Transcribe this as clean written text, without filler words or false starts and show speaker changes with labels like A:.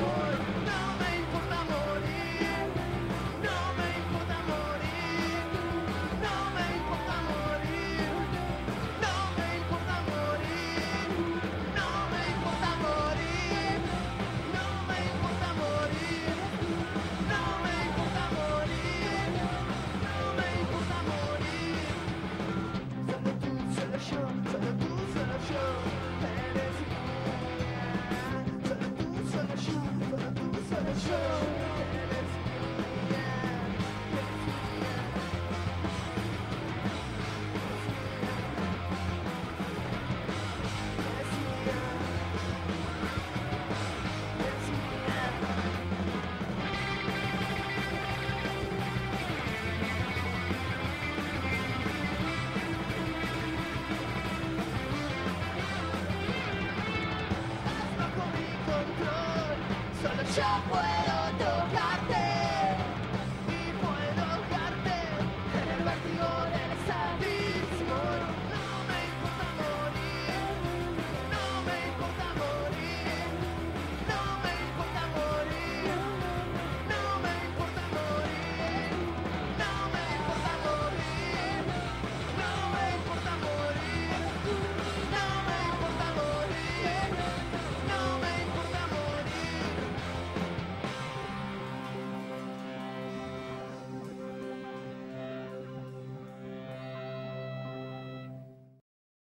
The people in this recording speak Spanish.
A: voy. No me importa morir, no me importa morir, no me importa morir, no me importa morir, no me importa morir, no me importa morir, no me importa morir, no me importa morir. Solo tú, solo yo, solo tú, solo yo, eres mía. Solo tú, solo yo, solo tú, solo yo, eres mía, eres mía. Eres mía, eres mía. Bajo mi control, solo yo puedo.